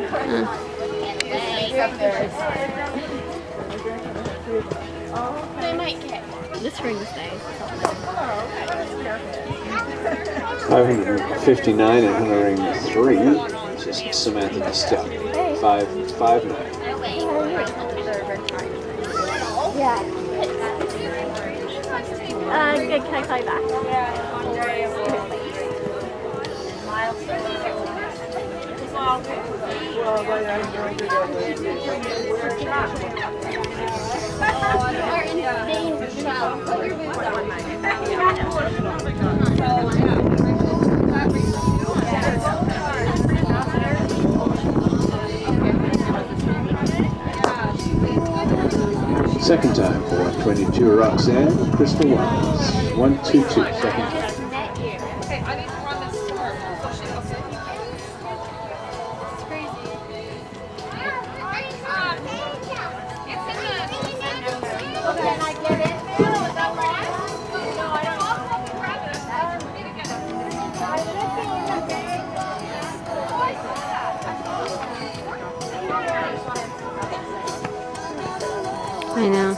They might get This ring stays. 559 and 103. Just Samantha missed out. 559. Yeah. Good. Can I call you back? Second time for 122, Roxanne, Crystal Wise. 122, second time. I know.